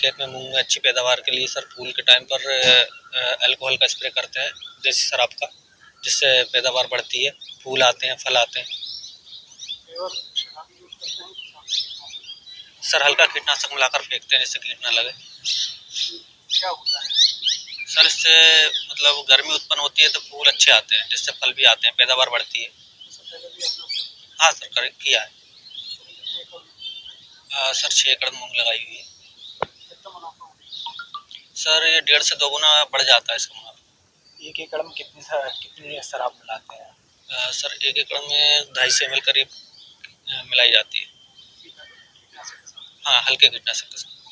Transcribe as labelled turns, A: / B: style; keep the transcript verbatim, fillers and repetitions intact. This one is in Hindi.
A: खेत में मूंग में अच्छी पैदावार के लिए सर फूल के टाइम पर अल्कोहल का स्प्रे करते हैं, देसी शराब का, जिससे पैदावार बढ़ती है, फूल आते हैं, फल आते हैं। सर हल्का कीटनाशक मिलाकर फेंकते हैं जिससे कीट ना लगे।
B: क्या होता है
A: सर इससे मतलब गर्मी उत्पन्न होती है तो फूल अच्छे आते हैं, जिससे फल भी आते हैं, पैदावार बढ़ती है। हाँ सर कर किया है। आ, सर छः एकड़ मूंग लगाई हुई है। सर ये डेढ़ से दो गुना बढ़ जाता है इसका मुनाफा।
B: एक एकड़ में कितनी कितनी शराब मिलाते हैं?
A: आ, सर एक एकड़ में ढाई सौ एम एल करीब मिलाई जाती है। हाँ हल्के कीटनाशक के साथ।